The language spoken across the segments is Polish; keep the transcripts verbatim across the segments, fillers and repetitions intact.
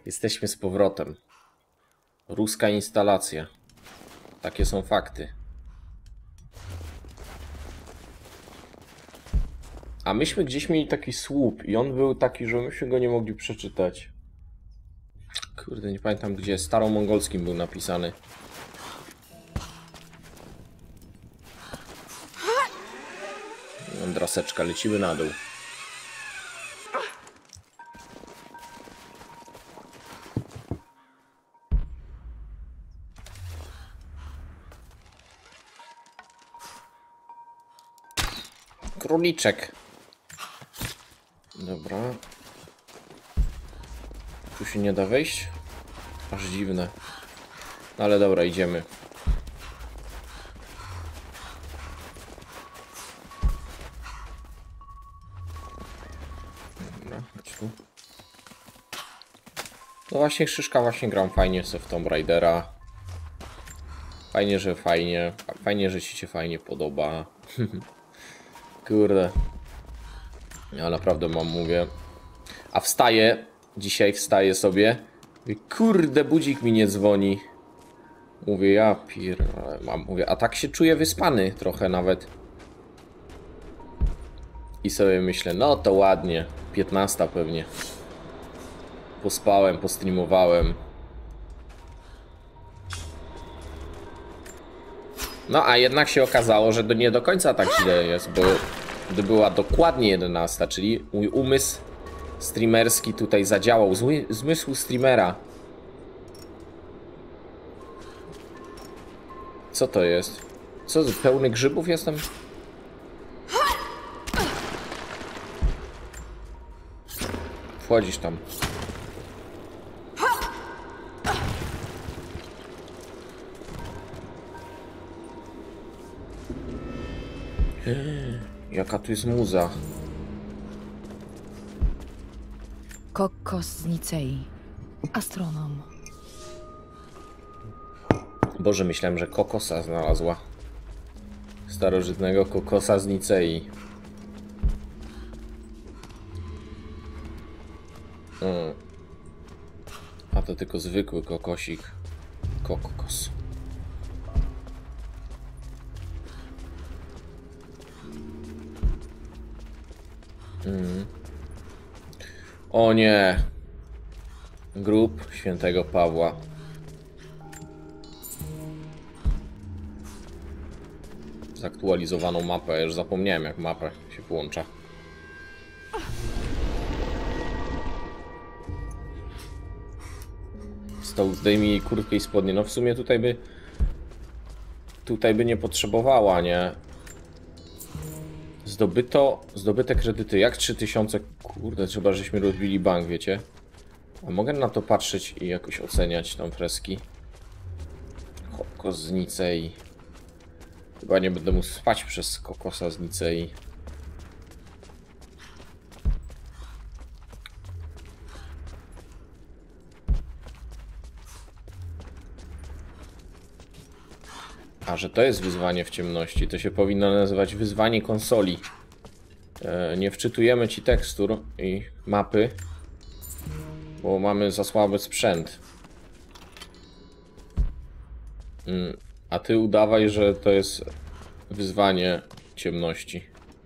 Jesteśmy z powrotem. Ruska instalacja. Takie są fakty. A myśmy gdzieś mieli taki słup i on był taki, że myśmy go nie mogli przeczytać. Kurde, nie pamiętam gdzie. Staromongolskim był napisany. Draseczka, lecimy na dół. Króliczek. Dobra. Tu się nie da wejść? Aż dziwne. No ale dobra, idziemy. Dobra, chodź tu. No właśnie, Szyszka, właśnie gram fajnie sobie w Tomb Raidera. Fajnie, że fajnie. Fajnie, że ci się fajnie podoba. Kurde. Ja naprawdę mam, mówię. A wstaję. Dzisiaj wstaję sobie. Mówię, kurde, budzik mi nie dzwoni. Mówię, ja pier... Mam, mówię, a tak się czuję wyspany trochę nawet. I sobie myślę, no to ładnie. piętnasta pewnie. Pospałem, postreamowałem. No a jednak się okazało, że to nie do końca tak źle jest, bo gdy była dokładnie jedenasta, czyli mój umysł streamerski tutaj zadziałał, zły, zmysł streamera. Co to jest? Co, pełny grzybów jestem? Wchodzisz tam. Jaka tu jest muza. Kokos z Nicei. Astronom. Boże, myślałem, że kokosa znalazła. Starożytnego kokosa z Nicei. Hmm. A to tylko zwykły kokosik. Kokos. Hmm. O nie. Grób świętego Pawła. Zaktualizowaną mapę. Ja już zapomniałem, jak mapę się połącza. Stał, zdejmij kurtkę i spodnie. No w sumie tutaj by... Tutaj by nie potrzebowała, nie? Zdobyto... Zdobyte kredyty. Jak trzy tysiące? Kurde, trzeba, żeśmy rozbili bank, wiecie? A mogę na to patrzeć i jakoś oceniać tam freski. Kokos z Nicei. Chyba nie będę mógł spać przez kokosa z Nicei. A, że to jest wyzwanie w ciemności. To się powinno nazywać wyzwanie konsoli. E, nie wczytujemy ci tekstur i mapy, bo mamy za słaby sprzęt. Mm, a ty udawaj, że to jest wyzwanie ciemności.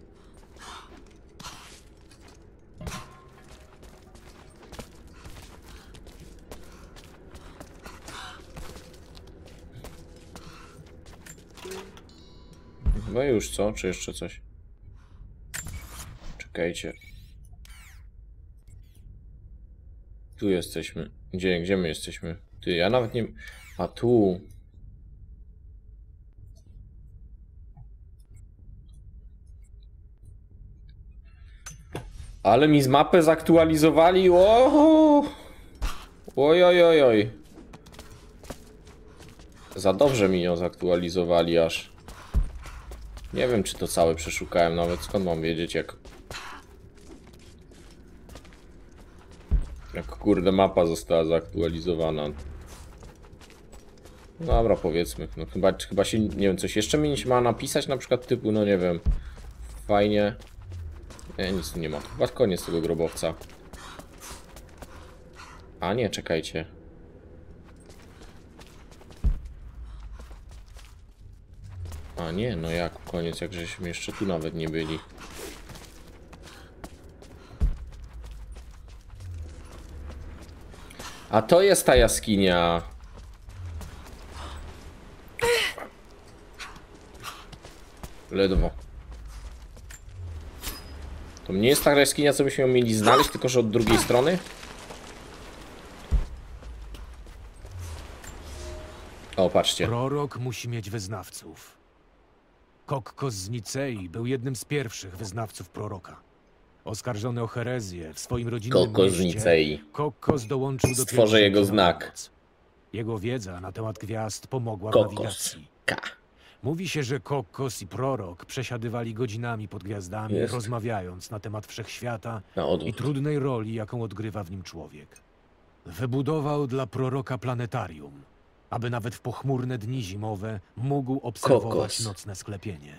No już co? Czy jeszcze coś? Czekajcie. Tu jesteśmy. Gdzie, gdzie my jesteśmy? Ty, ja nawet nie... A tu... Ale mi z mapy zaktualizowali. Oho! Oj, oj, oj, oj. Za dobrze mi ją zaktualizowali aż. Nie wiem, czy to całe przeszukałem nawet. Skąd mam wiedzieć, jak... Jak kurde mapa została zaktualizowana. Dobra, powiedzmy. No chyba, chyba się, nie wiem, coś jeszcze mi się ma napisać, na przykład typu, no nie wiem. Fajnie. Nie, nic tu nie ma. Chyba koniec tego grobowca. A nie, czekajcie. A nie, no jak koniec, jak żeśmy jeszcze tu nawet nie byli. A to jest ta jaskinia. Ledwo. To nie jest ta jaskinia, co byśmy ją mieli znaleźć, tylko że od drugiej strony? O, patrzcie. Prorok musi mieć wyznawców. Kokkos z Nicei był jednym z pierwszych wyznawców proroka. Oskarżony o herezję w swoim rodzinnym Kokkos z mieście, Nicei. Kokkos dołączył do Stworzę pielgrzymki jego na znak. północ. Jego wiedza na temat gwiazd pomogła w Kokos. nawigacji. K. Mówi się, że Kokkos i prorok przesiadywali godzinami pod gwiazdami, Jest. rozmawiając na temat wszechświata Na i odwrót. trudnej roli, jaką odgrywa w nim człowiek. Wybudował dla proroka planetarium, aby nawet w pochmurne dni zimowe mógł obserwować Kokos. nocne sklepienie.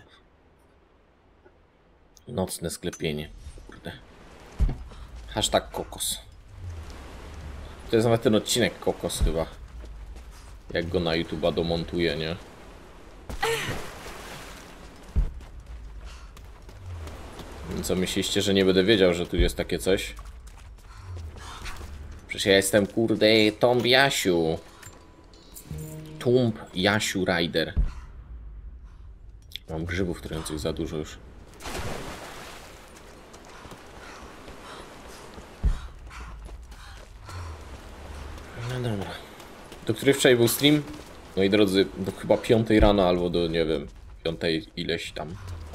Nocne sklepienie. Kurde. Hashtag kokos. To jest nawet ten odcinek kokos chyba. Jak go na YouTube'a domontuję, nie? Co myśliście, że nie będę wiedział, że tu jest takie coś? Przecież ja jestem, kurde, Tomb Jasiu. Tomb Jasiu Rider. Mam grzybów trujących za dużo już. No dobra. Do której wczoraj był stream? Moi drodzy, do chyba piątej rano albo do, nie wiem, piątej ileś tam.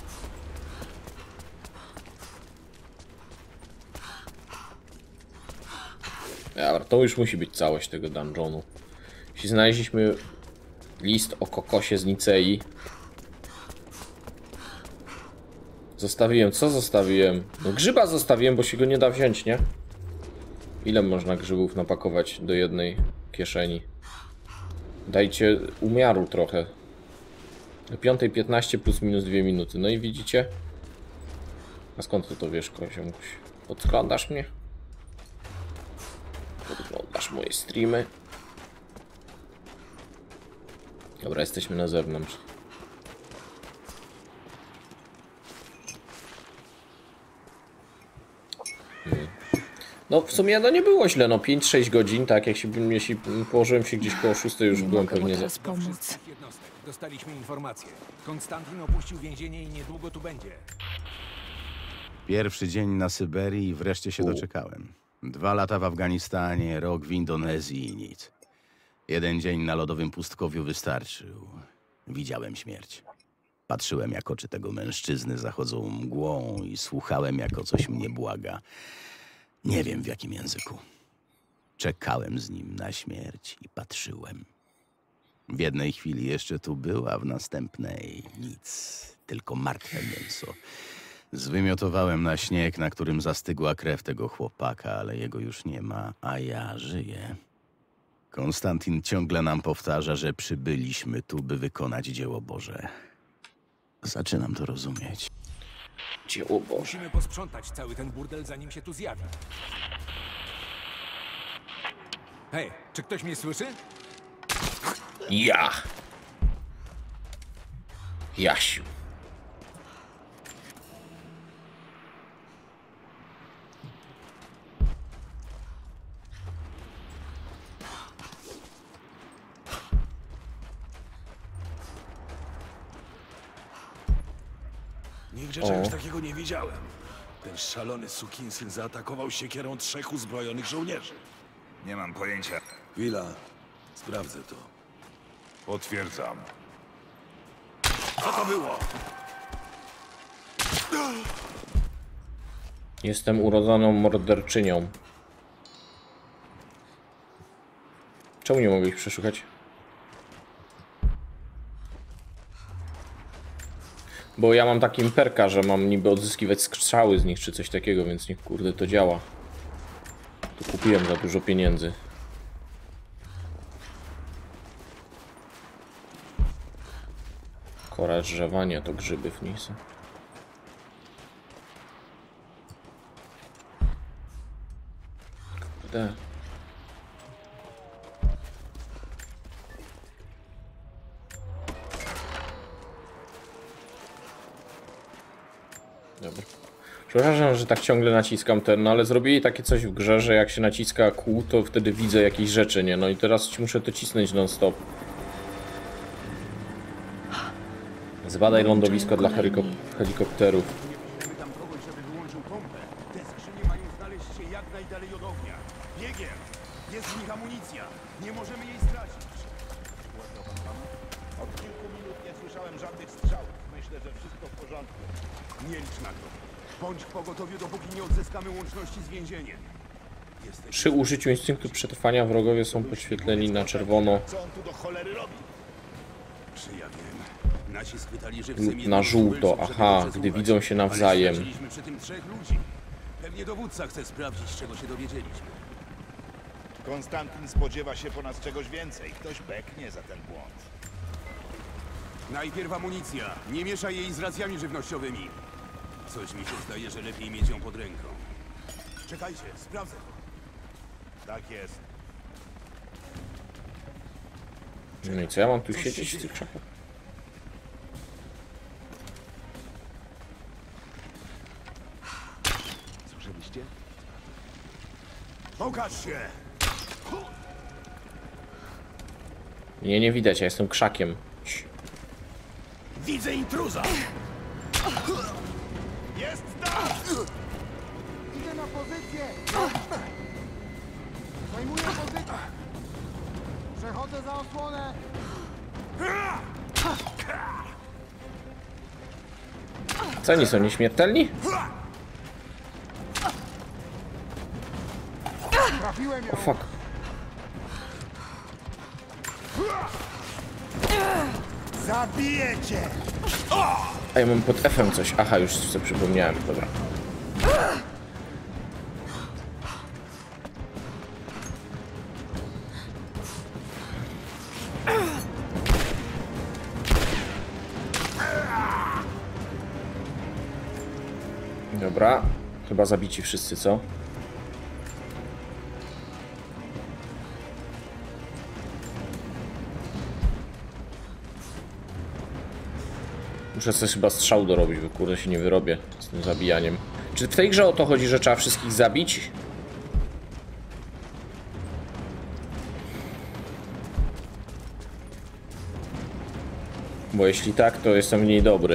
Dobra, to już musi być całość tego dungeonu. Jeśli znaleźliśmy list o kokosie z Nicei. Zostawiłem, co zostawiłem? No grzyba zostawiłem, bo się go nie da wziąć, nie? Ile można grzybów napakować do jednej kieszeni? Dajcie umiaru trochę. Do piątej piętnaście plus minus dwie minuty. No i widzicie? A skąd ty to wiesz, koziomuś? Podglądasz mnie? Podglądasz moje streamy? Dobra, jesteśmy na zewnątrz. Hmm. No w sumie no nie było źle, no pięć sześć godzin, tak jak się, jeśli położyłem się gdzieś koło szóstej, już byłem Mogę mu pewnie za... teraz pomóc. Wszystkich jednostek. Dostaliśmy informację. Konstantin opuścił więzienie i niedługo tu będzie. Pierwszy dzień na Syberii i wreszcie się U. doczekałem. Dwa lata w Afganistanie, rok w Indonezji i nic. Jeden dzień na lodowym pustkowiu wystarczył. Widziałem śmierć. Patrzyłem, jak oczy tego mężczyzny zachodzą mgłą i słuchałem, jak o coś mnie błaga. Nie wiem w jakim języku. Czekałem z nim na śmierć i patrzyłem. W jednej chwili jeszcze tu był, a w następnej nic. Tylko martwe mięso. Zwymiotowałem na śnieg, na którym zastygła krew tego chłopaka, ale jego już nie ma, a ja żyję. Konstantin ciągle nam powtarza, że przybyliśmy tu, by wykonać dzieło Boże. Zaczynam to rozumieć. Dzieło Boże. Musimy posprzątać cały ten burdel, zanim się tu zjawi. Hej, czy ktoś mnie słyszy? Ja. Jasiu. Nigdzie O. czegoś takiego nie widziałem. Ten szalony sukinsyn zaatakował siekierą trzech uzbrojonych żołnierzy. Nie mam pojęcia. Chwila, sprawdzę to. Potwierdzam. Co to było? Jestem urodzoną morderczynią. Czemu nie mogę ich przeszukać? Bo ja mam taki perka, że mam niby odzyskiwać strzały z nich czy coś takiego, więc niech kurde to działa. Tu kupiłem za dużo pieniędzy. Kora drzewania to grzyby w niej są. Kurde. Przepraszam, że tak ciągle naciskam ten, no ale zrobili takie coś w grze, że jak się naciska kół, to wtedy widzę jakieś rzeczy, nie? No i teraz muszę to cisnąć non stop. Zbadaj lądowisko dla helikop helikopterów. Musimy tam kogoś, żeby wyłączył pompę. Te skrzynie mają znaleźć się jak najdalej od ognia. Biegiem! Jest w nich amunicja. Nie możemy jej stracić. Od kilku minut nie słyszałem żadnych strzałów. Myślę, że wszystko w porządku. Nie licz na to. Bądź w pogotowiu, dopóki nie odzyskamy łączności z więzieniem. Jesteś... Przy użyciu instynktu przetrwania wrogowie są podświetleni na czerwono Co on tu do cholery robi? Czy ja wiem. Nasi schwytali żywcem lub jednego na z żółto. tubylców, żeby Aha, go gdy przesłuchać. widzą się Ale nawzajem. straciliśmy przy tym trzech ludzi. Pewnie dowódca chce sprawdzić, czego się dowiedzieliśmy. Konstantin spodziewa się po nas czegoś więcej. Ktoś beknie za ten błąd. Najpierw amunicja. Nie mieszaj jej z racjami żywnościowymi. Coś mi się zdaje, że lepiej mieć ją pod ręką. Czekajcie, sprawdzę to. Tak jest. No i co, ja mam tu siedzieć w tych krzakach? Słyszeliście? Pokaż się! Nie, nie widać, ja jestem krzakiem. Cii. Widzę intruza! Jest tam! Idę na pozycję! Zajmuję pozycję! Przechodzę za osłonę! Co, oni są nieśmiertelni? Trafiłem ją! O fuck. Zabiję cię! A ja mam pod F-em coś. Aha, już sobie przypomniałem, dobra. Dobra, chyba zabici wszyscy, co? Muszę sobie chyba strzał dorobić, bo kurde się nie wyrobię z tym zabijaniem. Czy w tej grze o to chodzi, że trzeba wszystkich zabić? Bo jeśli tak, to jestem w niej dobry.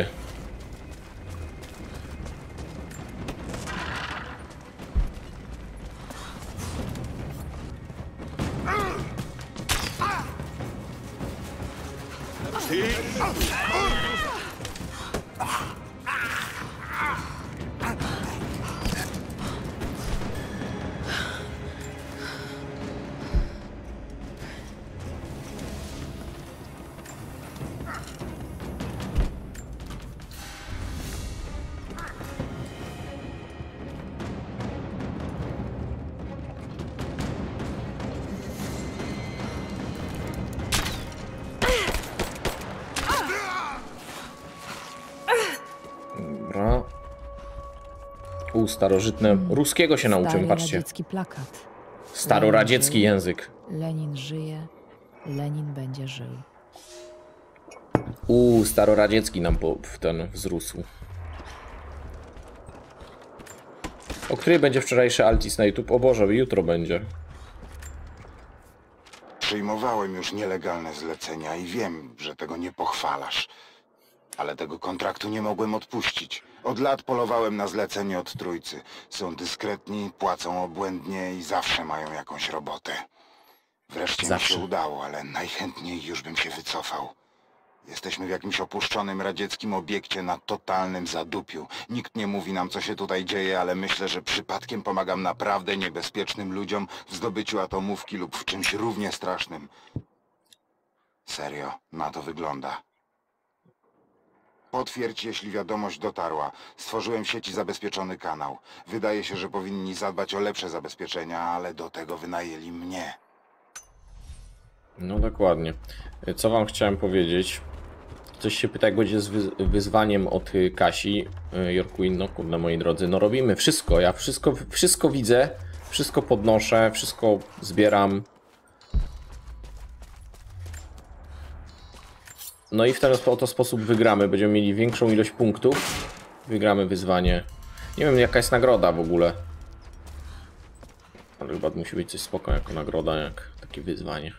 Dobra. U, starożytne. Ruskiego się nauczyłem, Stary patrzcie. radziecki plakat. Staroradziecki język. Lenin żyje, Lenin będzie żył. U, staroradziecki nam po, w ten wzrósł. O której będzie wczorajszy Altis na YouTube? O Boże, jutro będzie. Przyjmowałem już nielegalne zlecenia i wiem, że tego nie pochwalasz. Ale tego kontraktu nie mogłem odpuścić. Od lat polowałem na zlecenie od trójcy. Są dyskretni, płacą obłędnie i zawsze mają jakąś robotę. Wreszcie Zawsze. mi się udało, ale najchętniej już bym się wycofał. Jesteśmy w jakimś opuszczonym radzieckim obiekcie na totalnym zadupiu. Nikt nie mówi nam, co się tutaj dzieje, ale myślę, że przypadkiem pomagam naprawdę niebezpiecznym ludziom w zdobyciu atomówki lub w czymś równie strasznym. Serio, na to wygląda. Potwierdź, jeśli wiadomość dotarła. Stworzyłem w sieci zabezpieczony kanał. Wydaje się, że powinni zadbać o lepsze zabezpieczenia, ale do tego wynajęli mnie. No dokładnie. Co wam chciałem powiedzieć? Ktoś się pyta, jak będzie z wy wyzwaniem od y, Kasi. Y, Yorkwin, no kurde, moi drodzy, no robimy wszystko. Ja wszystko, wszystko widzę, wszystko podnoszę, wszystko zbieram. No i w ten oto sposób wygramy. Będziemy mieli większą ilość punktów. Wygramy wyzwanie. Nie wiem jaka jest nagroda w ogóle. Ale chyba musi być coś spoko jako nagroda, jak takie wyzwanie.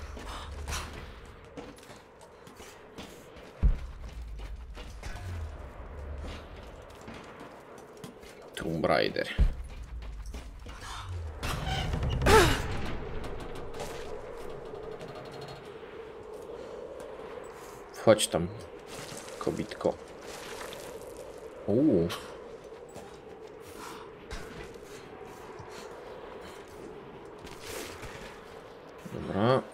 Tomb Raider. Wchodź tam, kobitko. Uuu. Dobra.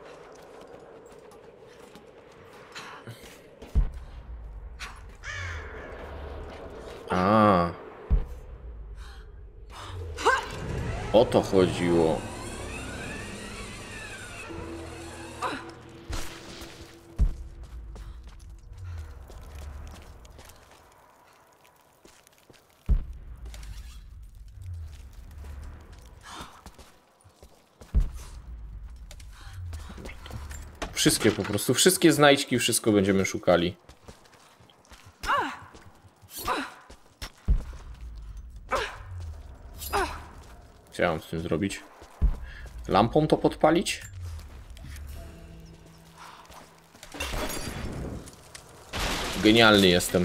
A. O to chodziło. Wszystkie po prostu, wszystkie znajdźki, wszystko będziemy szukali. Co ja mam z tym zrobić? Lampą to podpalić? Genialny jestem.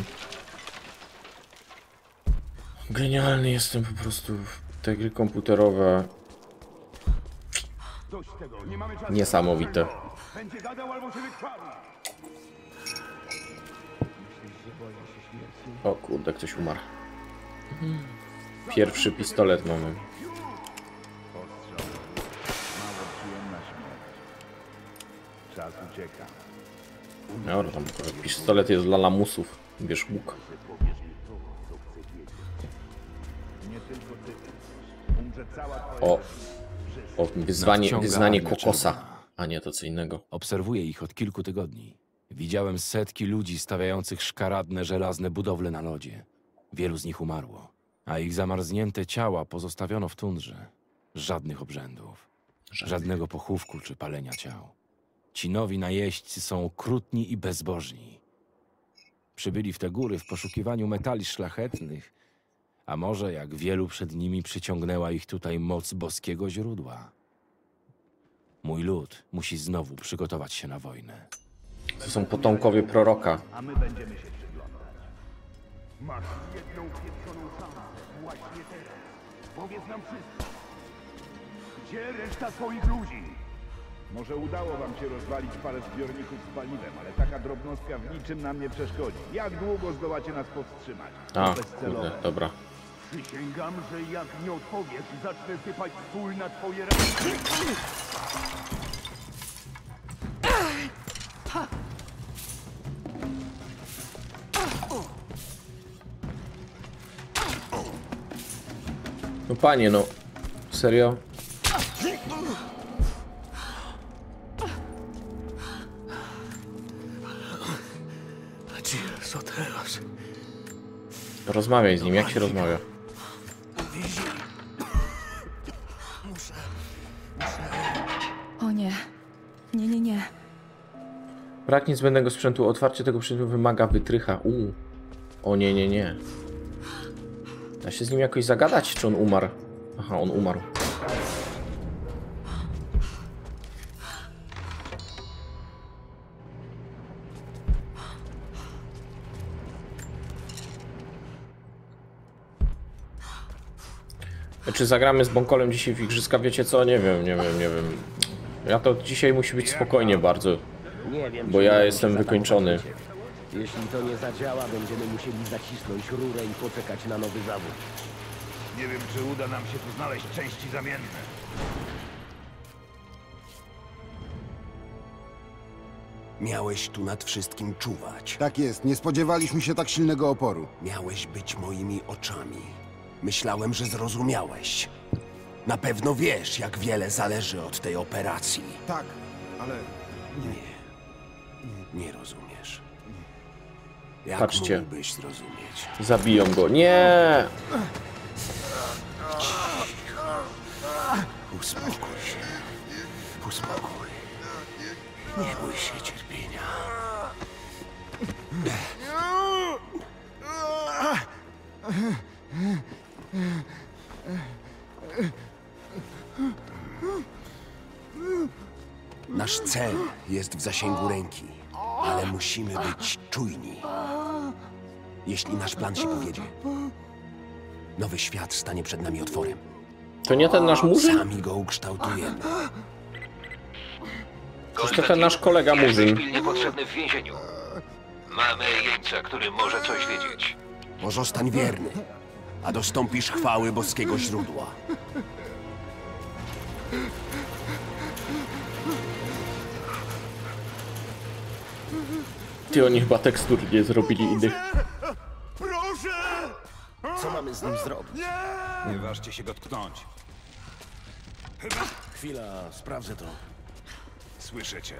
Genialny jestem po prostu. Te gry komputerowe. Niesamowite. O kurde, ktoś umarł. Pierwszy pistolet mamy. Czas ucieka. Dobra, tam pistolet jest dla lamusów. Bierz łuk. Nie tylko ty. Umrze cała twoja... O, o wyzwanie, Nadciąga wyznanie armia kokosa. czerwona. A nie, to co innego. Obserwuję ich od kilku tygodni. Widziałem setki ludzi stawiających szkaradne, żelazne budowle na lodzie. Wielu z nich umarło, a ich zamarznięte ciała pozostawiono w tundrze. Żadnych obrzędów, żadnego pochówku czy palenia ciał. Ci nowi najeźdźcy są okrutni i bezbożni. Przybyli w te góry w poszukiwaniu metali szlachetnych, a może jak wielu przed nimi przyciągnęła ich tutaj moc boskiego źródła. Mój lud musi znowu przygotować się na wojnę. To są potomkowie proroka. A my będziemy się przyglądać. Masz jedną pieprzoną szansę właśnie teraz. Powiedz nam wszystko. Gdzie reszta twoich ludzi? Może udało wam się rozwalić parę zbiorników z paliwem, ale taka drobnostka w niczym nam nie przeszkodzi. Jak długo zdołacie nas powstrzymać? A, Bezcelowe. kurde, dobra. Przysięgam, że jak nie odpowiesz, zacznę sypać sól na twoje ręce. No panie, no. Serio? Co teraz? Rozmawiaj z nim, jak się rozmawia? O nie. Nie, nie, nie. Brak niezbędnego sprzętu. Otwarcie tego sprzętu wymaga wytrycha. Uuu. O nie, nie, nie. Da się z nim jakoś zagadać, czy on umarł? Aha, on umarł. Czy zagramy z Bonkolem dzisiaj w igrzyska? Wiecie co? Nie wiem, nie wiem, nie wiem. Ja to dzisiaj musi być spokojnie bardzo. Nie wiem, Bo czy ja uda jestem się wykończony. zatankować. Jeśli to nie zadziała, będziemy musieli zacisnąć rurę i poczekać na nowy zawód. Nie wiem, czy uda nam się tu znaleźć części zamienne. Miałeś tu nad wszystkim czuwać. Tak jest, nie spodziewaliśmy się tak silnego oporu. Miałeś być moimi oczami. Myślałem, że zrozumiałeś. Na pewno wiesz, jak wiele zależy od tej operacji. Tak, ale... Nie. Nie rozumiesz. Jak Patrzcie. mógłbyś zrozumieć? Zabiją go. Nie! Uspokój się. Uspokój. Nie bój się cierpienia. Nasz cel jest w zasięgu ręki, ale musimy być czujni. Jeśli nasz plan się powiedzie, nowy świat stanie przed nami otworem. To nie ten nasz murzyn? Sami go ukształtujemy. To jest ten nasz kolega murzyn. Pilnie potrzebny w więzieniu. Mamy jeńca, który może coś wiedzieć. Pozostań wierny, a dostąpisz chwały boskiego źródła. Ty, oni chyba tekstur nie zrobili innych. Proszę! Co mamy z nim zrobić? Nie ważcie się go tknąć. Chwila, sprawdzę to. Słyszę cię.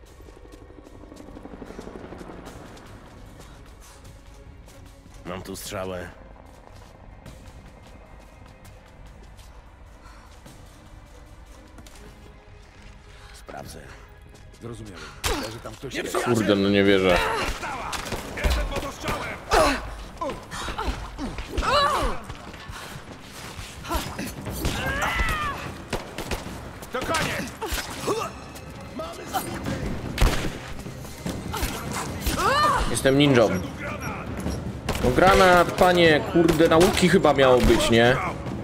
Mam tu strzałę. Sprawdzę. Zrozumiałem. Leży tam ktoś. Kurde, no nie wierzę. Jestem pod ostrzałem! To koniec! Jestem ninją. No granat, panie, kurde, nauki chyba miało być, nie?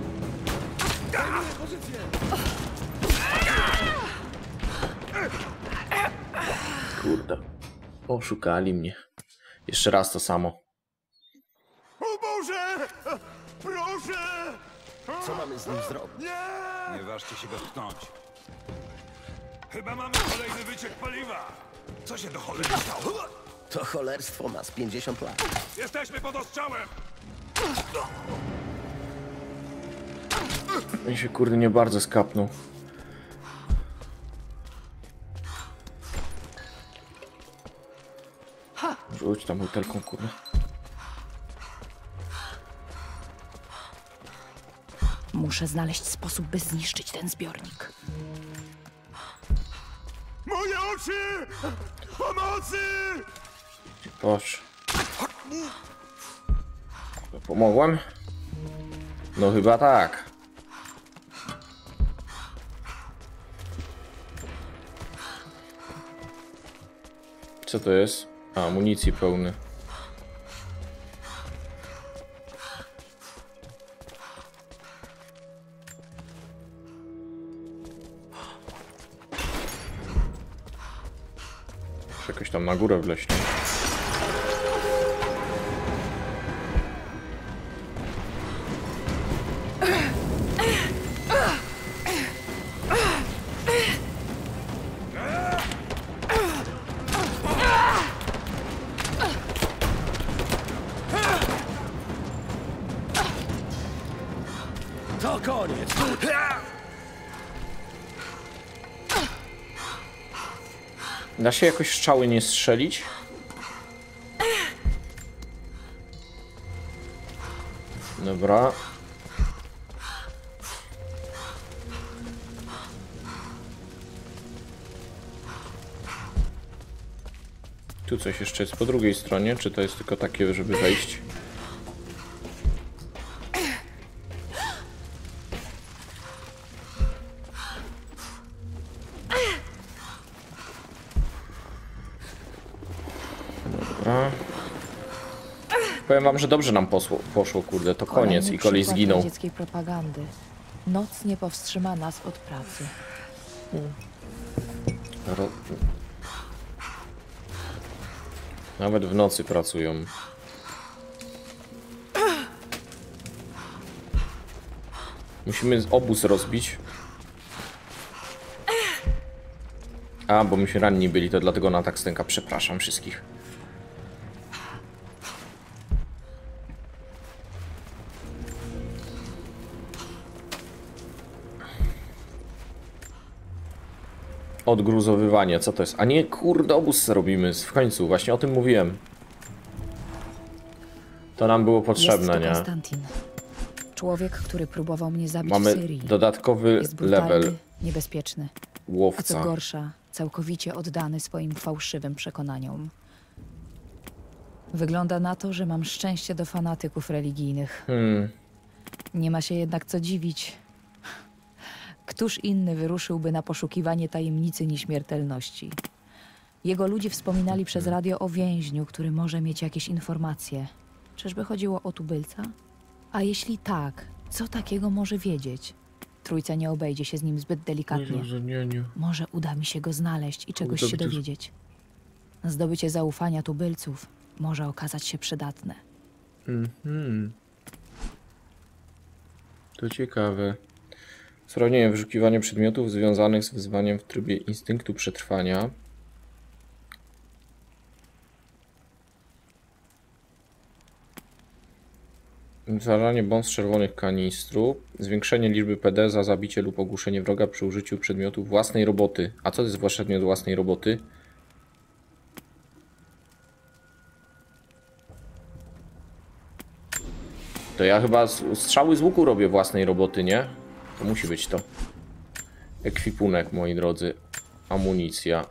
Kurde. Oszukali mnie. Jeszcze raz to samo. O Boże! Proszę! Co mamy z nim zrobić? Nie! Nie ważcie się go tknąć. Chyba mamy kolejny wyciek paliwa! Co się do cholery stało? To cholerstwo ma z pięćdziesiąt lat. Jesteśmy pod ostrzałem! Mi się kurde nie bardzo skapnął. Rzuć tam butelką, kurde. Muszę znaleźć sposób, by zniszczyć ten zbiornik. Moje oczy! Pomocy! Proszę. Pomogłem? No chyba tak. Co to jest? A, amunicji pełny. Muszę jakoś tam na górę wleźć. To koniec! Da się jakoś strzały nie strzelić? Dobra. Tu coś jeszcze jest po drugiej stronie, czy to jest tylko takie, żeby wejść? Dobra. Powiem wam, że dobrze nam posło, poszło, kurde, to koniec i kolej zginął. Radzieckiej propagandy. Noc nie powstrzyma nas od pracy. Ro... Nawet w nocy pracują. Musimy obóz rozbić. A, bo my się ranni byli, to dlatego na tak stęka. Przepraszam wszystkich. Odgruzowywanie, co to jest? A nie, kurde, obóz robimy w końcu, właśnie o tym mówiłem. To nam było potrzebne, jest to nie? Konstantin. Człowiek, który próbował mnie zabić Mamy w Syrii. dodatkowy Jest brutalny, level. niebezpieczny. A Łowca. co gorsza, całkowicie oddany swoim fałszywym przekonaniom. Wygląda na to, że mam szczęście do fanatyków religijnych. Hmm. Nie ma się jednak co dziwić. Któż inny wyruszyłby na poszukiwanie tajemnicy nieśmiertelności? Jego ludzie wspominali przez radio o więźniu, który może mieć jakieś informacje. Czyżby chodziło o tubylca? A jeśli tak, co takiego może wiedzieć? Trójca nie obejdzie się z nim zbyt delikatnie. Może uda mi się go znaleźć i czegoś się dowiedzieć. Zdobycie zaufania tubylców może okazać się przydatne. Mhm. To ciekawe. Sprawnienie wyszukiwanie przedmiotów związanych z wyzwaniem w trybie instynktu przetrwania. Wytwarzanie bomb z czerwonych kanistrów. Zwiększenie liczby P D za zabicie lub ogłuszenie wroga przy użyciu przedmiotu własnej roboty. A co to jest zwłaszcza przedmiot własnej roboty? To ja chyba strzały z łuku robię własnej roboty, nie? To musi być to. Ekwipunek, moi drodzy. Amunicja.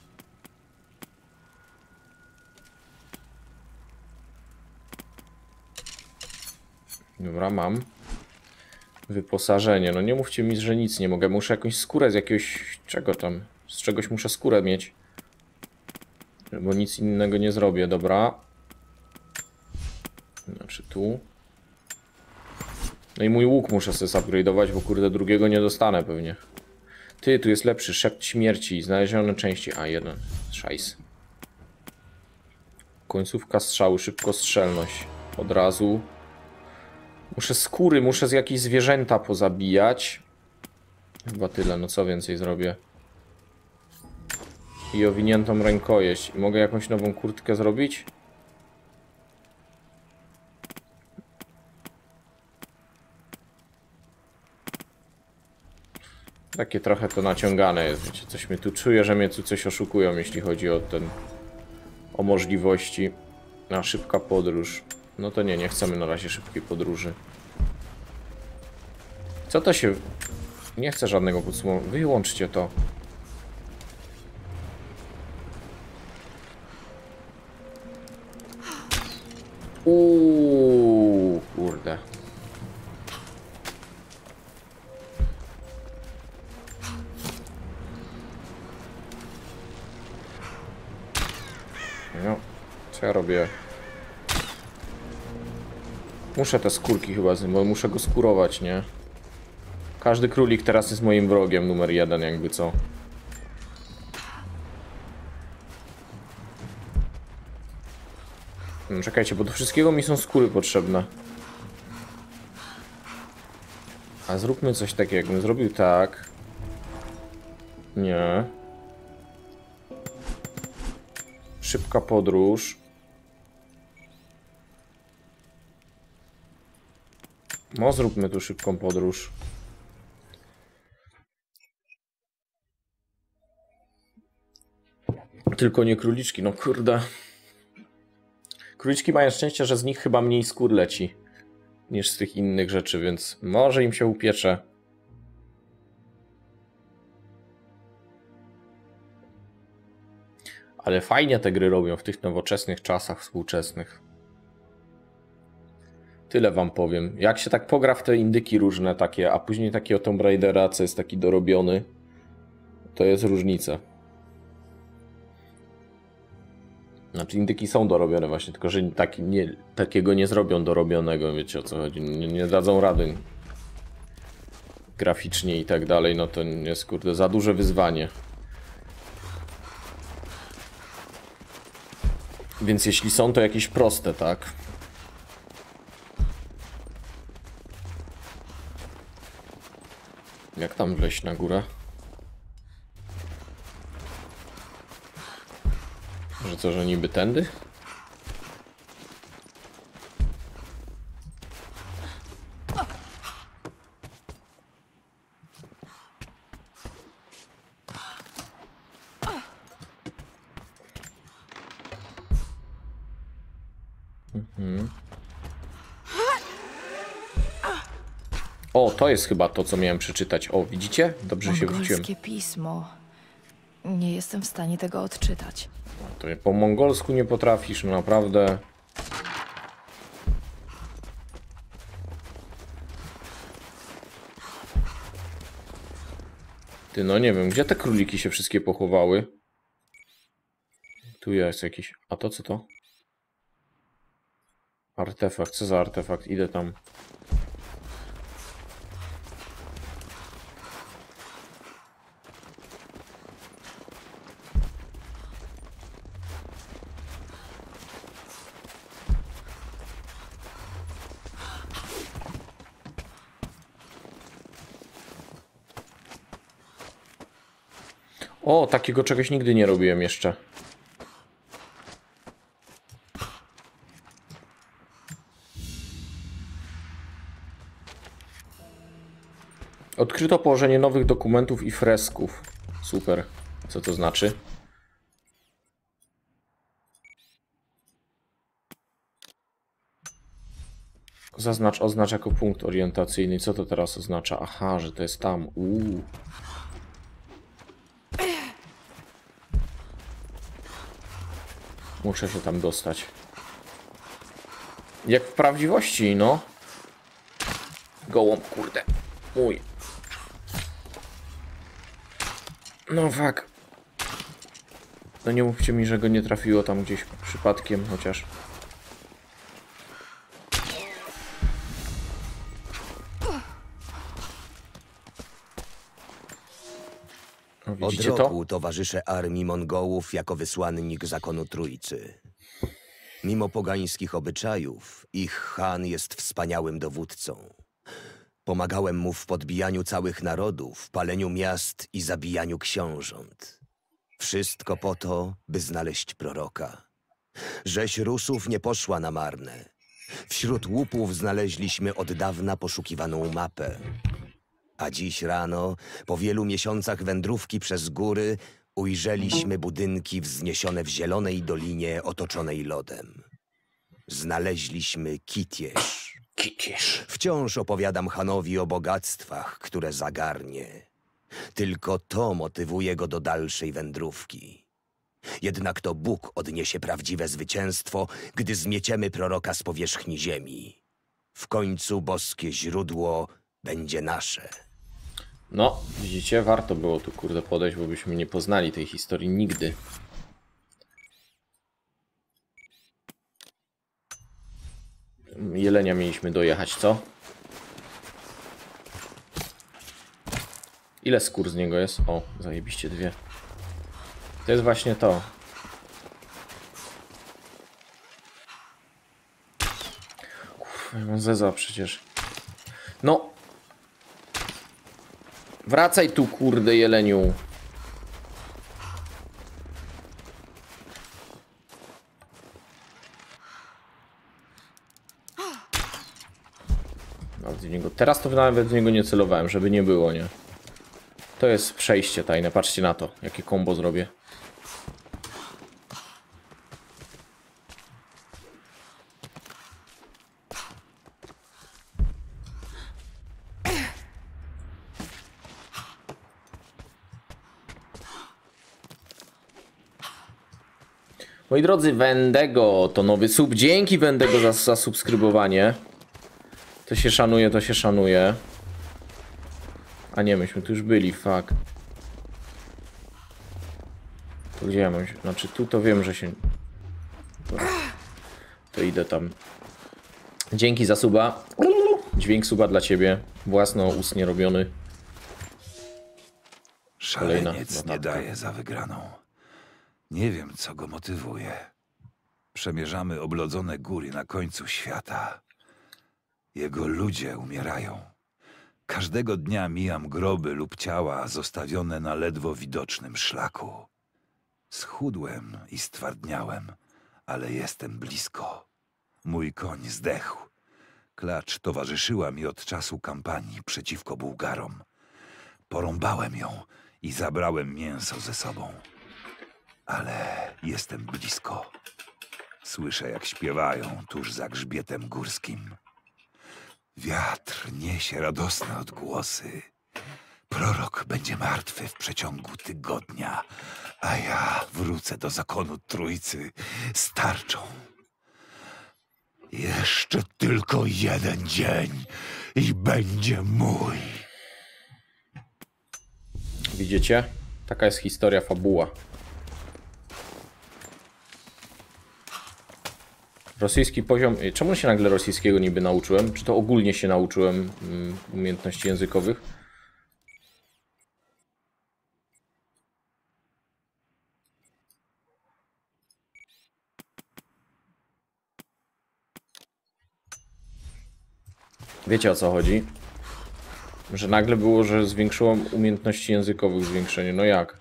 Dobra, mam. Wyposażenie. No nie mówcie mi, że nic nie mogę. Muszę jakąś skórę z jakiegoś... Czego tam? Z czegoś muszę skórę mieć. Bo nic innego nie zrobię. Dobra. Znaczy tu. No i mój łuk muszę sobie upgrade'ować, bo kurde drugiego nie dostanę pewnie. Ty, tu jest lepszy. Szept śmierci. Znalezione części. A, jeden. Szajs. Końcówka strzały. Szybkostrzelność. Od razu. Muszę skóry, muszę z jakieś zwierzęta pozabijać. Chyba tyle, no co więcej zrobię. I owiniętą rękojeść. Mogę jakąś nową kurtkę zrobić? Takie trochę to naciągane jest, wiecie, coś mnie tu czuję, że mnie tu coś oszukują, jeśli chodzi o ten... o możliwości. A, szybka podróż. No to nie, nie chcemy na razie szybkiej podróży. Co to się... Nie chcę żadnego podsumowania. Wyłączcie to. Uuu, kurde. No, co ja robię? Muszę te skórki chyba, bo muszę go skurować, nie? Każdy królik teraz jest moim wrogiem numer jeden, jakby co. No, czekajcie, bo do wszystkiego mi są skóry potrzebne. A zróbmy coś takiego, jakbym zrobił tak. Nie. Szybka podróż. No, zróbmy tu szybką podróż. Tylko nie króliczki, no kurde. Króliczki mają szczęście, że z nich chyba mniej skór leci niż z tych innych rzeczy, więc może im się upiecze. Ale fajnie te gry robią w tych nowoczesnych czasach współczesnych. Tyle wam powiem. Jak się tak pogra w te indyki różne takie, a później taki o Tomb Raidera, co jest taki dorobiony, to jest różnica. Znaczy indyki są dorobione właśnie, tylko że taki, nie, takiego nie zrobią dorobionego, wiecie o co chodzi. Nie, nie dadzą rady graficznie i tak dalej, no to jest kurde za duże wyzwanie. Więc jeśli są to jakieś proste, tak? Jak tam wleźć na górę? Że co, że niby tędy? Mhm. O, to jest chyba to, co miałem przeczytać. O, widzicie? Dobrze się wróciłem. Mongolskie pismo. Nie jestem w stanie tego odczytać. To po mongolsku nie potrafisz, no naprawdę. Ty, no nie wiem, gdzie te króliki się wszystkie pochowały? Tu jest jakiś... A to co to? Artefakt, co za artefakt? Idę tam. O, takiego czegoś nigdy nie robiłem jeszcze. Odkryto położenie nowych dokumentów i fresków. Super. Co to znaczy? Zaznacz, oznacz jako punkt orientacyjny. Co to teraz oznacza? Aha, że to jest tam. Uuu. Muszę się tam dostać. Jak w prawdziwości, no. Gołąb, kurde. Mój. No fuck. No nie mówcie mi, że go nie trafiło tam gdzieś przypadkiem, chociaż. O, Od widzicie roku to? towarzyszę armii Mongołów jako wysłannik zakonu Trójcy. Mimo pogańskich obyczajów, ich Khan jest wspaniałym dowódcą. Pomagałem mu w podbijaniu całych narodów, paleniu miast i zabijaniu książąt. Wszystko po to, by znaleźć proroka. Rzeź Rusów nie poszła na marne. Wśród łupów znaleźliśmy od dawna poszukiwaną mapę. A dziś rano, po wielu miesiącach wędrówki przez góry, ujrzeliśmy budynki wzniesione w zielonej dolinie otoczonej lodem. Znaleźliśmy Kitież. Kitież. Wciąż opowiadam Hanowi o bogactwach, które zagarnie. Tylko to motywuje go do dalszej wędrówki. Jednak to Bóg odniesie prawdziwe zwycięstwo, gdy zmieciemy proroka z powierzchni ziemi. W końcu boskie źródło będzie nasze. No, widzicie, warto było tu kurde podejść, bo byśmy nie poznali tej historii nigdy. Jelenia mieliśmy dojechać, co? Ile skór z niego jest? O, zajebiście dwie. To jest właśnie to. Kurwa, ja mam zeza przecież. No! Wracaj tu, kurde, jeleniu. Nawet w niego. Teraz to nawet w niego nie celowałem, żeby nie było, nie? To jest przejście tajne. Patrzcie na to, jakie combo zrobię. Moi drodzy, Wendego to nowy sub. Dzięki Wendego za, za subskrybowanie. To się szanuje, to się szanuje. A nie, myśmy tu już byli, fuck. To gdzie ja mam się... Znaczy tu to wiem, że się... To idę tam. Dzięki za suba. Dźwięk suba dla ciebie. Własnoustnie robiony. Szaleniec nie daje za wygraną. Nie wiem, co go motywuje. Przemierzamy oblodzone góry na końcu świata. Jego ludzie umierają. Każdego dnia mijam groby lub ciała zostawione na ledwo widocznym szlaku. Schudłem i stwardniałem, ale jestem blisko. Mój koń zdechł. Klacz towarzyszyła mi od czasu kampanii przeciwko Bułgarom. Porąbałem ją i zabrałem mięso ze sobą. Ale jestem blisko. Słyszę, jak śpiewają tuż za grzbietem górskim. Wiatr niesie radosne odgłosy. Prorok będzie martwy w przeciągu tygodnia, a ja wrócę do zakonu Trójcy z tarczą. Jeszcze tylko jeden dzień i będzie mój. Widzicie? Taka jest historia, fabuła. Rosyjski poziom... Czemu się nagle rosyjskiego niby nauczyłem? Czy to ogólnie się nauczyłem um, umiejętności językowych? Wiecie, o co chodzi? Że nagle było, że zwiększyłem umiejętności językowych zwiększenie. No jak?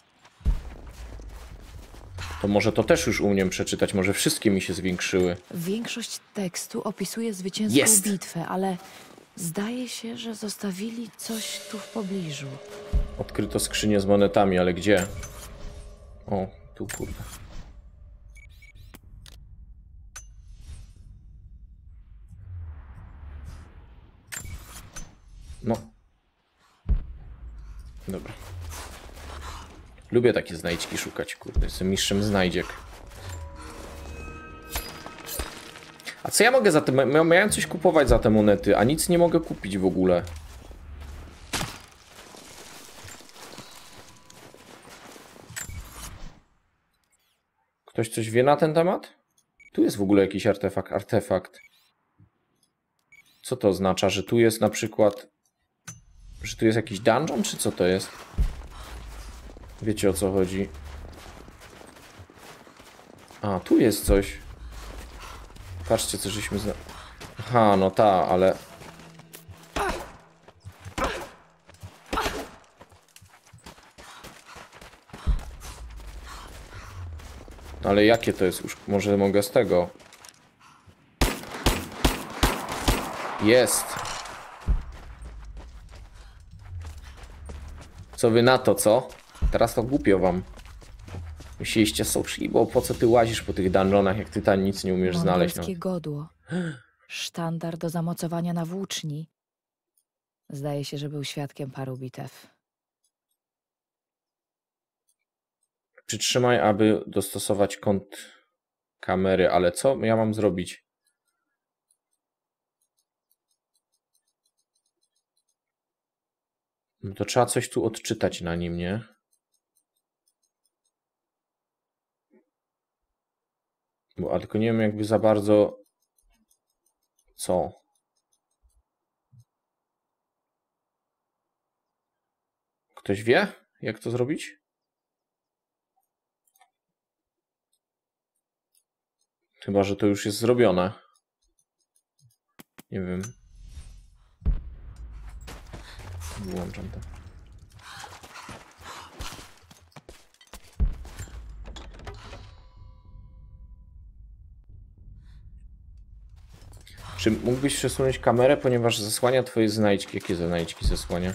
To może to też już umiem przeczytać, może wszystkie mi się zwiększyły. Większość tekstu opisuje zwycięską Jest. bitwę, ale zdaje się, że zostawili coś tu w pobliżu. Odkryto skrzynię z monetami, ale gdzie? O, tu kurde. No. Dobra. Lubię takie znajdźki szukać, kurde. Jestem mistrzem znajdziek. A co ja mogę za te... Miałem coś kupować za te monety, a nic nie mogę kupić w ogóle. Ktoś coś wie na ten temat? Tu jest w ogóle jakiś artefakt. Artefakt. Co to oznacza? Że tu jest na przykład... Że tu jest jakiś dungeon, czy co to jest? Wiecie, o co chodzi? A, tu jest coś. Patrzcie, co żeśmy zna... Aha, no ta, ale... Ale jakie to jest? Już może mogę z tego... Jest! Co wy na to, co? Teraz to głupio wam. Musieliście soszli, bo po co ty łazisz po tych dungeonach, jak ty tam nic nie umiesz znaleźć? No. Mongolskie godło. Sztandar do zamocowania na włóczni. Zdaje się, że był świadkiem paru bitew. Przytrzymaj, aby dostosować kąt kamery, ale co ja mam zrobić? No to trzeba coś tu odczytać na nim, nie? Bo, a tylko nie wiem jakby za bardzo... Co? Ktoś wie, jak to zrobić? Chyba że to już jest zrobione. Nie wiem. Włączam to. Czy mógłbyś przesunąć kamerę, ponieważ zasłania twoje znajdźki? Jakie znajdźki zasłania?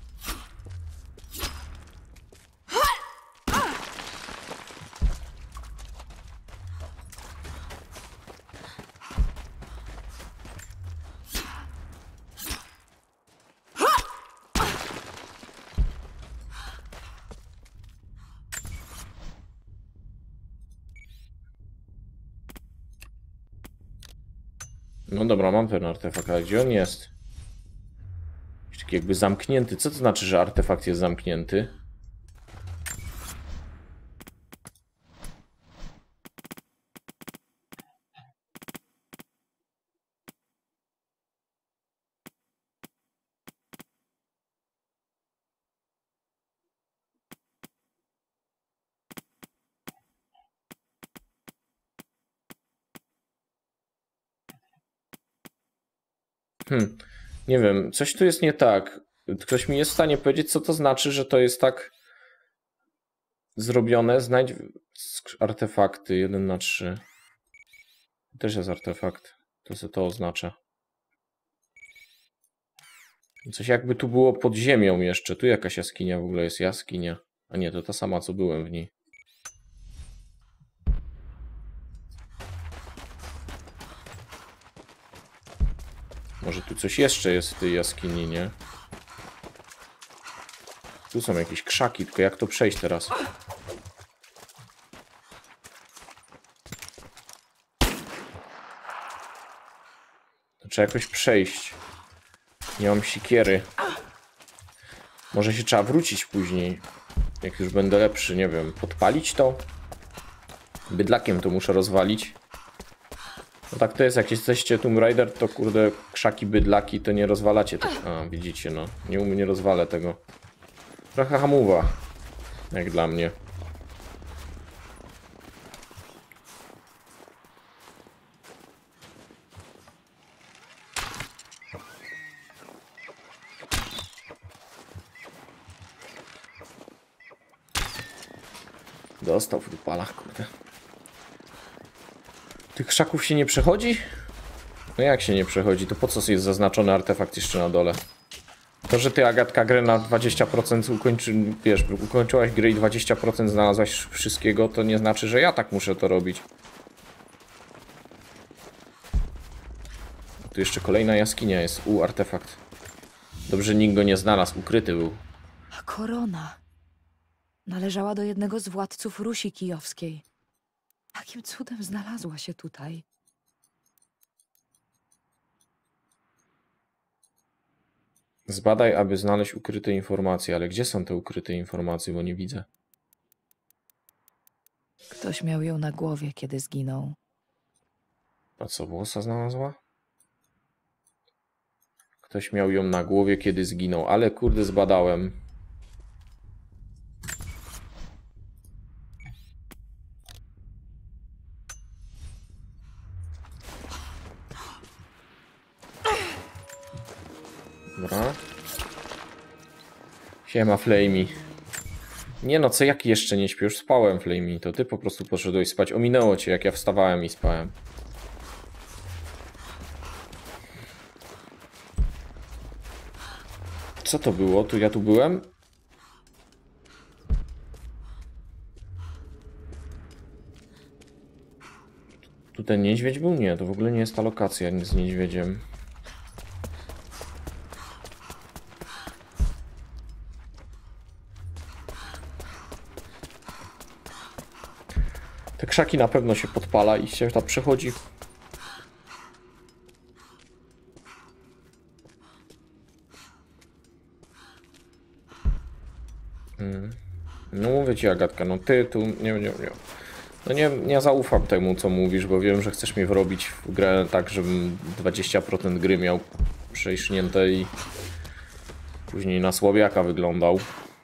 No dobra, mam ten artefakt, ale gdzie on jest? Jest taki jakby zamknięty. Co to znaczy, że artefakt jest zamknięty? Hmm, nie wiem, coś tu jest nie tak. Ktoś mi jest w stanie powiedzieć, co to znaczy, że to jest tak zrobione. Znajdź artefakty jeden na trzy. Też jest artefakt. To co to oznacza? Coś jakby tu było pod ziemią jeszcze. Tu jakaś jaskinia w ogóle jest. Jaskinia. A nie, to ta sama, co byłem w niej. Może tu coś jeszcze jest w tej jaskini, nie? Tu są jakieś krzaki, tylko jak to przejść teraz? To trzeba jakoś przejść. Nie mam sikiery. Może się trzeba wrócić później. Jak już będę lepszy, nie wiem, podpalić to? Bydlakiem to muszę rozwalić. No tak to jest, jak jesteście Tomb Raider, to kurde krzaki, bydlaki, to nie rozwalacie tych. A, widzicie, no. Nie umiem, nie rozwalę tego. Trochę hamuwa. Jak dla mnie. Dostał w dupalach, kurde. Tych krzaków się nie przechodzi? No jak się nie przechodzi? To po co jest zaznaczony artefakt jeszcze na dole? To, że ty, Agatka, grę na dwadzieścia procent ukończy, wiesz, ukończyłaś grę i dwadzieścia procent znalazłaś wszystkiego, to nie znaczy, że ja tak muszę to robić. Tu jeszcze kolejna jaskinia jest. U, artefakt. Dobrze, nikt go nie znalazł, ukryty był. A korona należała do jednego z władców Rusi Kijowskiej. Jakim cudem znalazła się tutaj? Zbadaj, aby znaleźć ukryte informacje. Ale gdzie są te ukryte informacje, bo nie widzę. Ktoś miał ją na głowie, kiedy zginął. A co, włosa znalazła? Ktoś miał ją na głowie, kiedy zginął. Ale kurde, zbadałem. Dobra. Siema, Flamey. Nie no, co, jak jeszcze nie śpię? Już spałem, Flamey. To ty po prostu poszedłeś spać. Ominęło cię, jak ja wstawałem i spałem. Co to było? Tu ja tu byłem? Tu ten niedźwiedź był? Nie, to w ogóle nie jest ta lokacja z niedźwiedziem. Te krzaki na pewno się podpala i się tam przechodzi. Hmm. No mówię ci, Agatka, no ty tu nie, nie, nie. No nie, nie zaufam temu, co mówisz, bo wiem, że chcesz mnie wrobić w grę tak, żebym dwadzieścia procent gry miał przejśnięte i później na słabiaka wyglądał.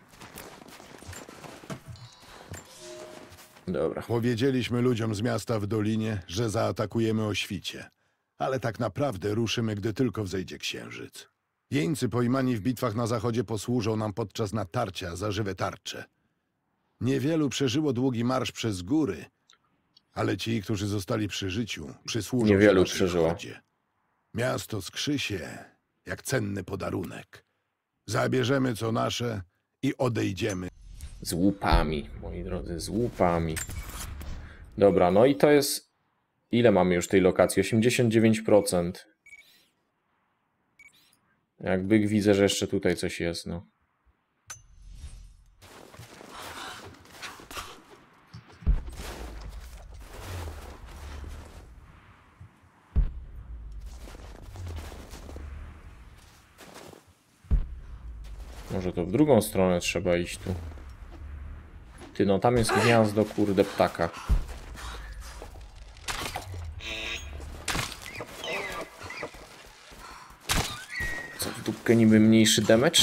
Dobra. Powiedzieliśmy ludziom z miasta w Dolinie, że zaatakujemy o świcie. Ale tak naprawdę ruszymy, gdy tylko wzejdzie księżyc. Jeńcy pojmani w bitwach na zachodzie posłużą nam podczas natarcia za żywe tarcze. Niewielu przeżyło długi marsz przez góry, ale ci, którzy zostali przy życiu, przysłużą Niewielu się przeżyło. hordzie. Miasto skrzy się jak cenny podarunek. Zabierzemy co nasze i odejdziemy. Z łupami, moi drodzy, z łupami. Dobra, no i to jest... Ile mamy już tej lokacji? osiemdziesiąt dziewięć procent. Jakby widzę, że jeszcze tutaj coś jest, no. Może to w drugą stronę trzeba iść tu. Ty, no tam jest gniazdo, kurde, ptaka. Co w dupkę niby mniejszy damage?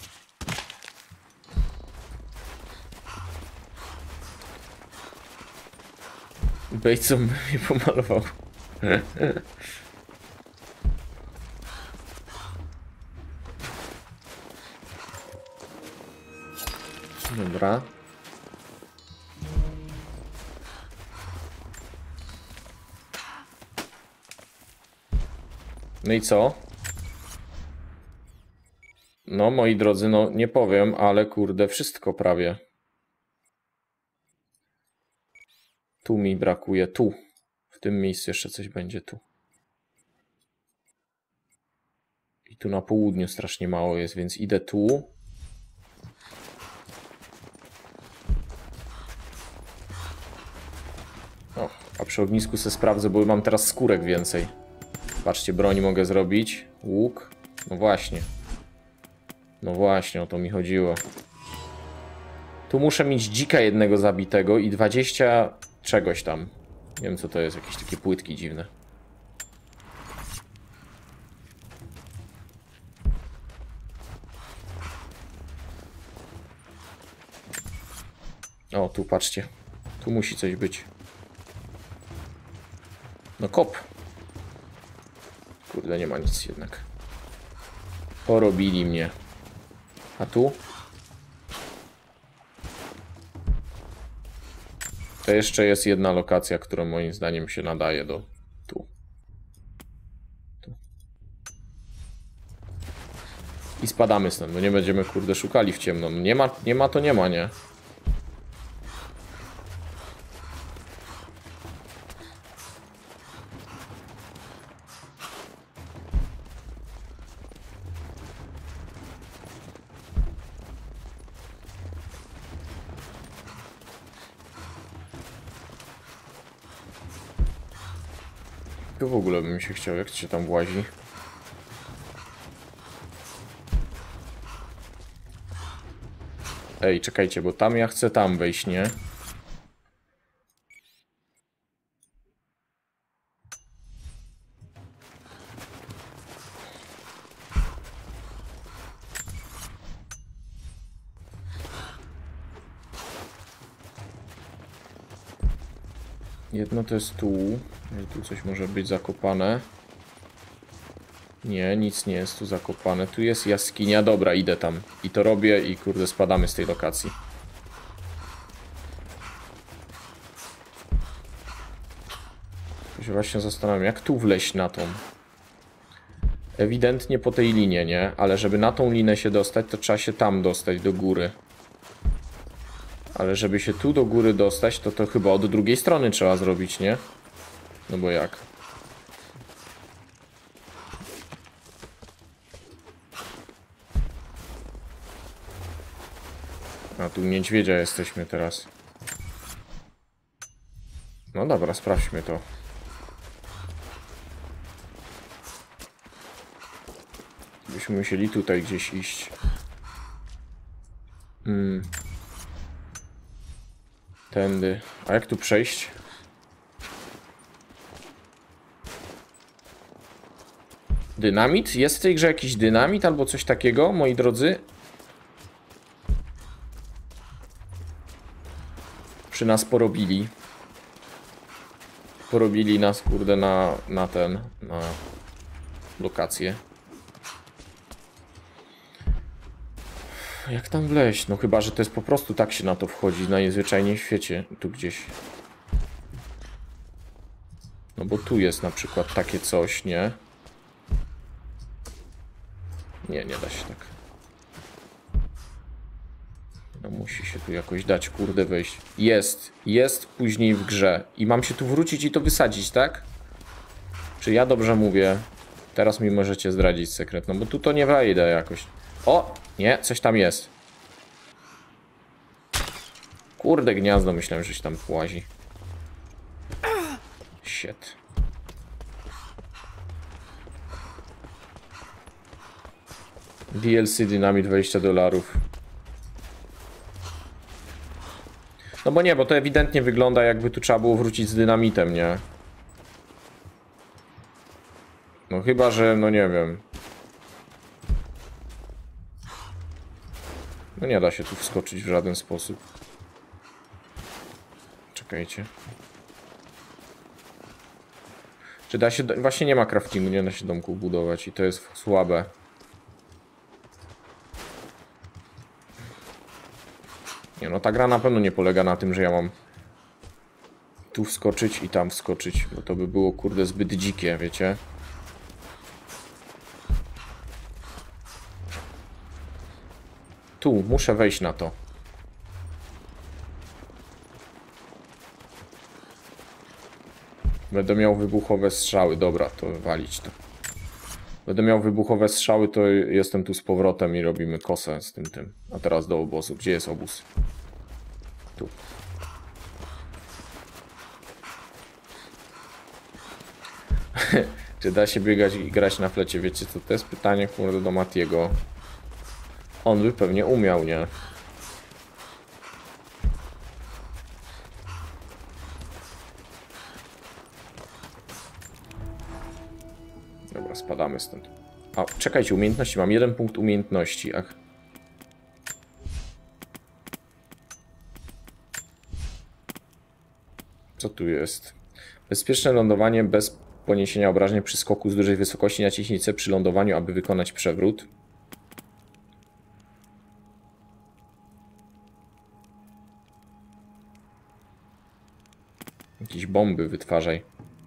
Bejcą mnie pomalował. Dobra. No i co? No, moi drodzy, no nie powiem, ale kurde, wszystko prawie. Tu mi brakuje, tu. W tym miejscu jeszcze coś będzie tu. I tu na południu strasznie mało jest, więc idę tu. O, a przy ognisku se sprawdzę, bo mam teraz skórek więcej. Patrzcie, broń mogę zrobić. Łuk. No właśnie. No właśnie, o to mi chodziło. Tu muszę mieć dzika jednego zabitego i dwadzieścia czegoś tam. Nie wiem co to jest, jakieś takie płytki dziwne. O, tu patrzcie. Tu musi coś być. No kop. Kurde, nie ma nic jednak. Porobili mnie. A tu? To jeszcze jest jedna lokacja, która moim zdaniem się nadaje do tu. Tu. I spadamy stąd, bo nie będziemy kurde szukali w ciemno. Nie ma, nie ma to nie ma, nie? Tu w ogóle bym się chciał, jak się tam włazi. Ej, czekajcie, bo tam ja chcę tam wejść, nie? Jedno to jest tu. Tu coś może być zakopane. Nie, nic nie jest tu zakopane. Tu jest jaskinia. Dobra, idę tam. I to robię i kurde spadamy z tej lokacji. To się właśnie zastanawiam, jak tu wleźć na tą. Ewidentnie po tej linie, nie? Ale żeby na tą linę się dostać, to trzeba się tam dostać do góry. Ale żeby się tu do góry dostać, to to chyba od drugiej strony trzeba zrobić, nie? No bo jak? A tu niedźwiedzia jesteśmy teraz. No dobra, sprawdźmy to. Byśmy musieli tutaj gdzieś iść. Hmm. Tędy. A jak tu przejść? Dynamit? Jest w tej grze jakiś dynamit albo coś takiego, moi drodzy? Przy nas porobili. Porobili nas, kurde, na, na ten, na lokację. Jak tam wleźć? No chyba, że to jest po prostu tak się na to wchodzi, najzwyczajniej w świecie, tu gdzieś. No bo tu jest na przykład takie coś, nie? Nie, nie da się tak. No musi się tu jakoś dać, kurde, wejść. Jest, jest później w grze. I mam się tu wrócić i to wysadzić, tak? Czy ja dobrze mówię? Teraz mi możecie zdradzić sekret, no bo tu to nie wejdę jakoś. O! Nie, coś tam jest. Kurde, gniazdo, myślałem, że się tam płazi. Shit. D L C dynamit dwadzieścia dolarów. No bo nie, bo to ewidentnie wygląda, jakby tu trzeba było wrócić z dynamitem, nie? No chyba, że, no nie wiem. No nie da się tu wskoczyć w żaden sposób. Czekajcie. Czy da się... Właśnie nie ma craftingu, nie da się domków budować i to jest słabe. Nie, no ta gra na pewno nie polega na tym, że ja mam tu wskoczyć i tam wskoczyć, bo to by było, kurde, zbyt dzikie, wiecie? Tu, muszę wejść na to. Będę miał wybuchowe strzały. Dobra, to walić to. Będę miał wybuchowe strzały, to jestem tu z powrotem i robimy kosę z tym tym. A teraz do obozu. Gdzie jest obóz? Tu. Czy da się biegać i grać na flecie? Wiecie co, to jest pytanie, kurde, do Matiego. On by pewnie umiał, nie? Dobra, spadamy stąd. A, czekajcie, umiejętności. Mam jeden punkt umiejętności. Ach. Co tu jest? Bezpieczne lądowanie bez poniesienia obrażeń przy skoku z dużej wysokości. Naciśnij C przy lądowaniu, aby wykonać przewrót. Jakieś bomby wytwarzaj.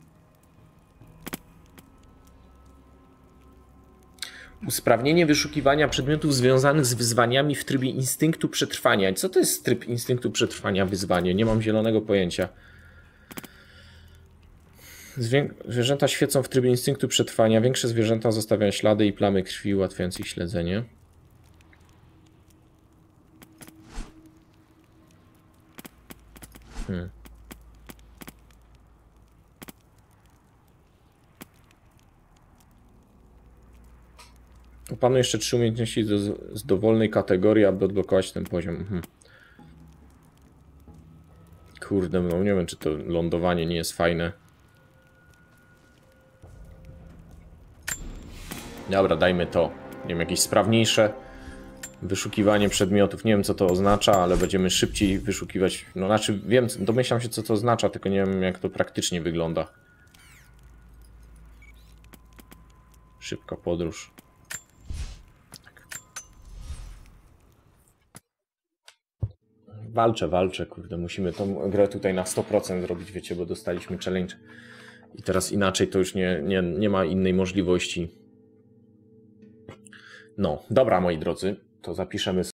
Usprawnienie wyszukiwania przedmiotów związanych z wyzwaniami w trybie instynktu przetrwania. Co to jest tryb instynktu przetrwania wyzwanie? Nie mam zielonego pojęcia. Zwię... Zwierzęta świecą w trybie instynktu przetrwania. Większe zwierzęta zostawiają ślady i plamy krwi ułatwiające ich śledzenie. Hmm. Opanuj jeszcze trzy umiejętności do, z dowolnej kategorii, aby odblokować ten poziom. Mhm. Kurde, no nie wiem, czy to lądowanie nie jest fajne. Dobra, dajmy to. Nie wiem, jakieś sprawniejsze wyszukiwanie przedmiotów. Nie wiem, co to oznacza, ale będziemy szybciej wyszukiwać. No, znaczy, wiem, domyślam się, co to oznacza, tylko nie wiem, jak to praktycznie wygląda. Szybka podróż. Walczę, walczę, kurde, musimy tą grę tutaj na sto procent zrobić, wiecie, bo dostaliśmy challenge i teraz inaczej to już nie, nie, nie ma innej możliwości. No, dobra, moi drodzy, to zapiszemy